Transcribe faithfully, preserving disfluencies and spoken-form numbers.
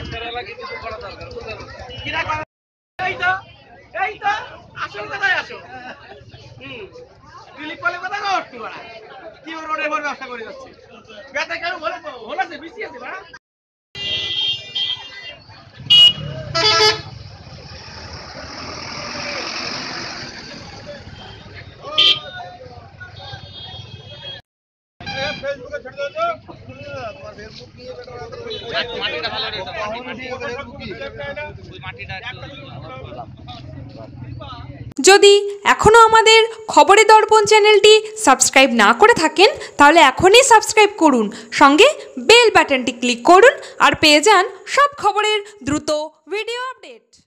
যদি এখনো আমাদের খবরের দর্পণ চ্যানেলটি সাবস্ক্রাইব না করে থাকেন তাহলে এখনই সাবস্ক্রাইব করুন, সঙ্গে বেল বাটনটি ক্লিক করুন আর পেয়ে যান সব খবরের দ্রুত ভিডিও আপডেট।